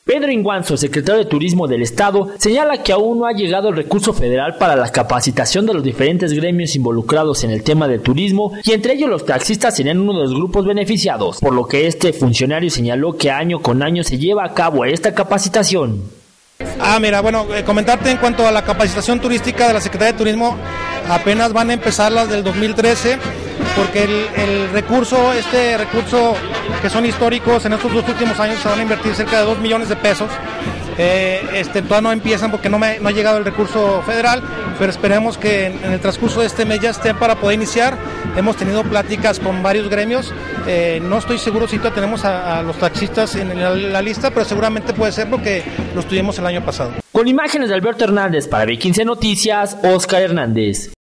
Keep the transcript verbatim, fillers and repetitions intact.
Pedro Inguanzo, secretario de Turismo del Estado, señala que aún no ha llegado el recurso federal para la capacitación de los diferentes gremios involucrados en el tema del turismo, y entre ellos los taxistas serían uno de los grupos beneficiados, por lo que este funcionario señaló que año con año se lleva a cabo esta capacitación. Ah, mira, bueno, eh, comentarte en cuanto a la capacitación turística de la Secretaría de Turismo, apenas van a empezar las del dos mil trece, porque el, el recurso, este recurso que son históricos, en estos dos últimos años se van a invertir cerca de dos millones de pesos. Eh, este, todavía no empiezan porque no, me, no ha llegado el recurso federal, pero esperemos que en, en el transcurso de este mes ya estén para poder iniciar. Hemos tenido pláticas con varios gremios, eh, no estoy seguro si todavía tenemos a, a los taxistas en la, la lista, pero seguramente puede ser porque los tuvimos el año pasado. Con imágenes de Alberto Hernández para B quince Noticias, Oscar Hernández.